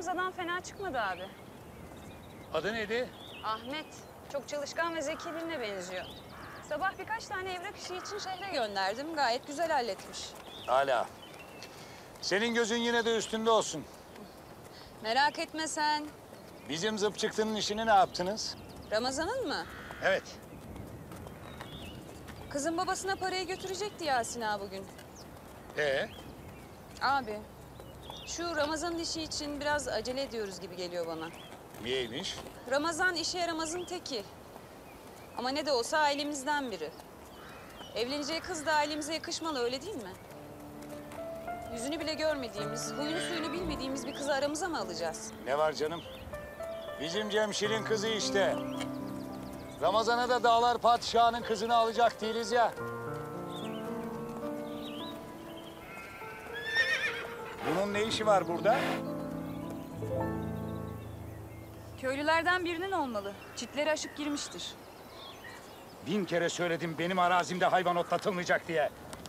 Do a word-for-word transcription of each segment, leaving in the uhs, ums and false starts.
tanıştığımız adam fena çıkmadı abi. Adı neydi? Ahmet. Çok çalışkan ve zeki birine benziyor. Sabah birkaç tane evrak işi için şehre gönderdim. Gayet güzel halletmiş. Hala. Senin gözün yine de üstünde olsun. Merak etme sen. Bizim zıp çıktının işini ne yaptınız? Ramazan'ın mı? Evet. Kızın babasına parayı götürecekti Yasin ağa bugün. Ee? Abi, şu Ramazan'ın işi için biraz acele ediyoruz gibi geliyor bana. Niyeymiş? Ramazan işe yaramazın teki. Ama ne de olsa ailemizden biri. Evleneceği kız da ailemize yakışmalı, öyle değil mi? Yüzünü bile görmediğimiz, huyunu suyunu bilmediğimiz bir kızı aramıza mı alacağız? Ne var canım? Bizim Cemşir'in kızı işte. Ramazan'a da dağlar padişahının kızını alacak değiliz ya. Bunun ne işi var burada? Köylülerden birinin olmalı. Çitleri aşıp girmiştir. Bin kere söyledim benim arazimde hayvan otlatılmayacak diye.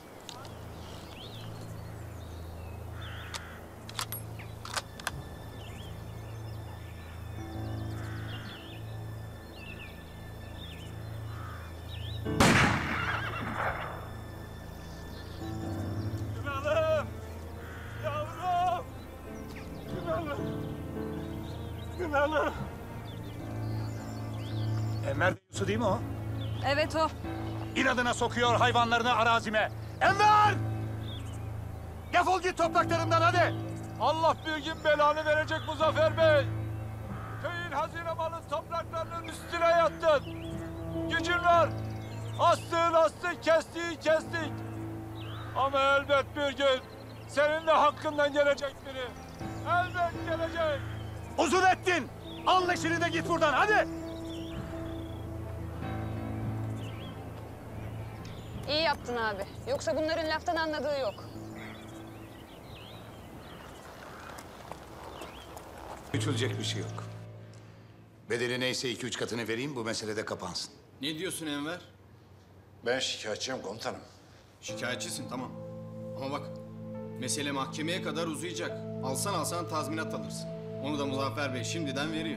Günalım! Yavrum! Günalım! Günalım! Enver Beyusu değil mi o? Evet o. İnadına sokuyor hayvanlarını arazime. Enver! Defol git topraklarımdan hadi! Allah bir gün belanı verecek Muzaffer Bey! Köyün hazine malı topraklarının üstüne yattın! Gücün var! Astığın astık, kestiğin kestik! Ama elbet bir gün senin de hakkından gelecek biri. Elbet gelecek! Uzun ettin! Al leşini de git buradan hadi! İyi yaptın abi. Yoksa bunların laftan anladığı yok. Küçülecek bir şey yok. Bedeli neyse iki üç katını vereyim, bu mesele de kapansın. Ne diyorsun Enver? Ben şikayetçiyim komutanım. Şikayetçisin tamam. Ama bak mesele mahkemeye kadar uzayacak. Alsan alsan tazminat alırsın. Onu da Muzaffer Bey şimdiden veriyor.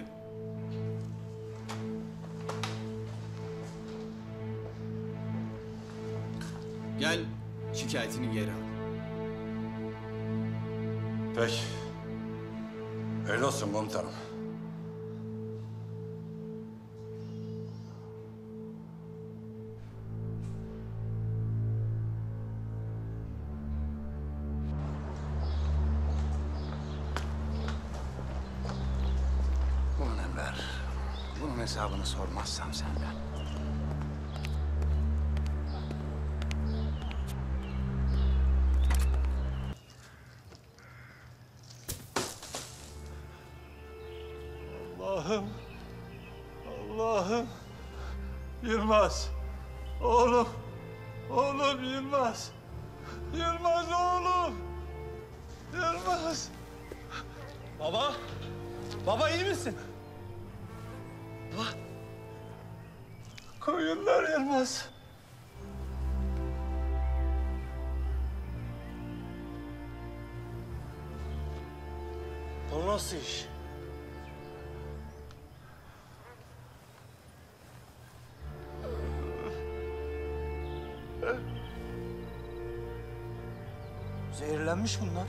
Gel şikayetini geri al. Peki. Öyle olsun komutanım. Ulan Enver, bunun hesabını sormazsam senden. Allah'ım, Allah'ım. Yılmaz, oğlum, oğlum Yılmaz. Yılmaz oğlum, Yılmaz. Baba, baba iyi misin? Koyunlar Yılmaz. O nasıl iş? Zehirlenmiş bunlar.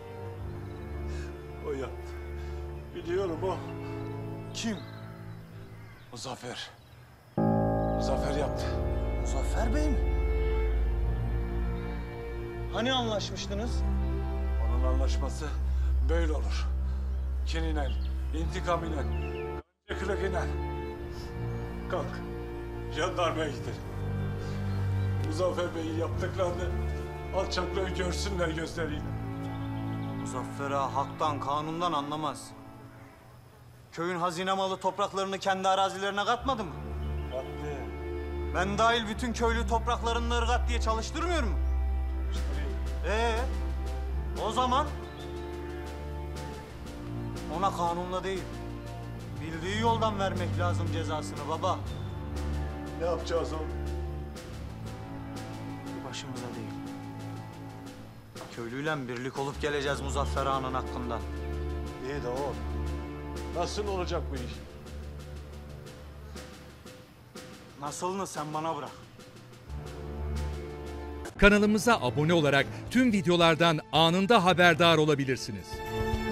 O yaptı. Biliyorum o. Kim? Muzaffer. Muzaffer yaptı. Muzaffer Bey mi? Hani anlaşmıştınız? Onun anlaşması böyle olur. Kinine, intikam ile, kancıklık ile. Kalk, jandarmaya gidelim. Muzaffer Bey'in yaptıklarını alçaklığı görsünler gözleriyle. Muzaffer Ağa haktan, kanundan anlamaz. Köyün hazine malı topraklarını kendi arazilerine katmadı mı? Hakkı, Ben dahil bütün köylü topraklarını ırgat diye çalıştırmıyor mu? Ee, o zaman ona kanunla değil, bildiği yoldan vermek lazım cezasını baba. ne yapacağız oğlum? Başımıza değil. Köylüyle birlik olup geleceğiz Muzaffer Ağa'nın hakkından. İyi de oğlum. Nasıl olacak bu iş? Nasılını sen bana bırak. Kanalımıza abone olarak tüm videolardan anında haberdar olabilirsiniz.